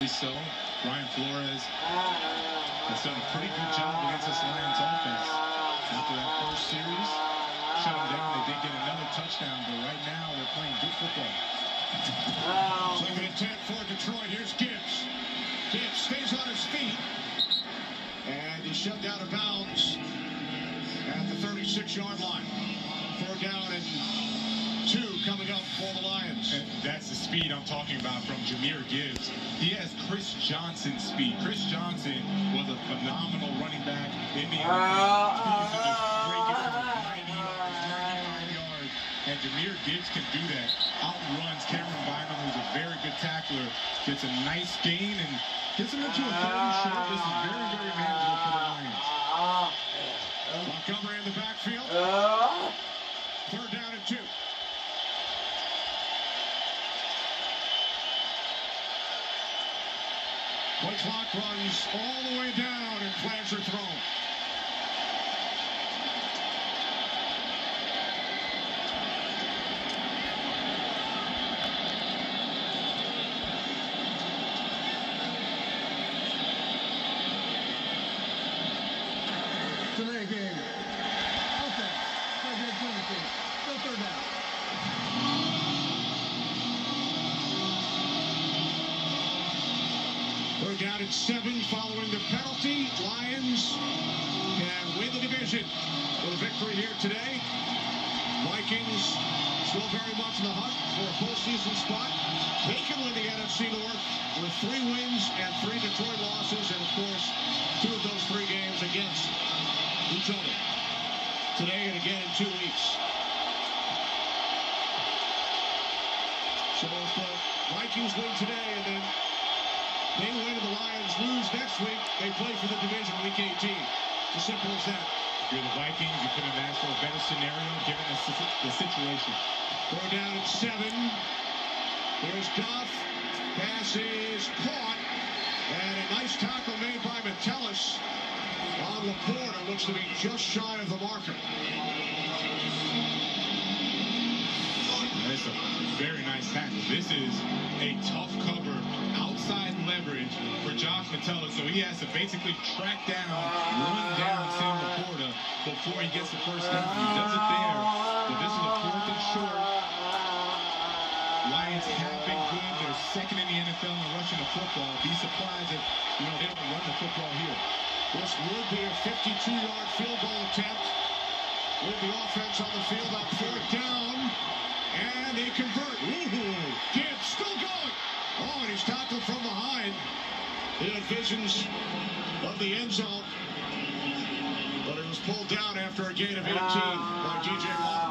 So, Brian Flores has done a pretty good job against this Lions offense. After that first series, shut them down. They did get another touchdown, but right now they're playing good football. Second and 10 for Detroit. Here's Gibbs. Gibbs stays on his feet, and he's shoved out of bounds at the 36-yard line. 4 down and 2 coming up for the Lions. And that's the speed I'm talking about from Jahmyr Gibbs. He has Chris Johnson's speed. Chris Johnson was a phenomenal running back in the NFL. He used to just break it for 95 yards. And Jahmyr Gibbs can do that. Outruns Cameron Bynum, who's a very good tackler. Gets a nice gain and gets him into a 30 short. This is very, very manageable for the Lions. Montgomery in the backfield. 3rd down and 2. Play clock runs all the way down, and flags are thrown. Delay game. Okay. Go 3rd down. They're down at 7 following the penalty. Lions can win the division with a victory here today. Vikings still very much in the hunt for a postseason spot. They can win the NFC North with 3 wins and 3 Detroit losses, and of course 2 of those 3 games against each other. Today and again in 2 weeks. So if the Vikings win today and then they win and the Lions lose next week, they play for the division week 18. It's as simple as that. If you're the Vikings, you couldn't ask for a better scenario given the situation. 4 down and 7. There's Goff. Pass is caught. And a nice tackle made by Metellus on Laporta. Looks to be just shy of the marker. That's a very nice tackle. This is a tough cover, outside leverage for Josh Metellus, so he has to basically track down, run down Sam Laporta before he gets the first down. He does it there, but this is a 4th and short. Lions have been good. They're 2nd in the NFL in rushing the football. Be surprised if they don't run the football here. This would be a 52-yard field goal attempt with the offense on the field on 4th down. And they convert. Gibbs still going. Oh, and he's tackled from behind. He had visions of the end zone. But it was pulled down after a gain of 18 by DJ Watt.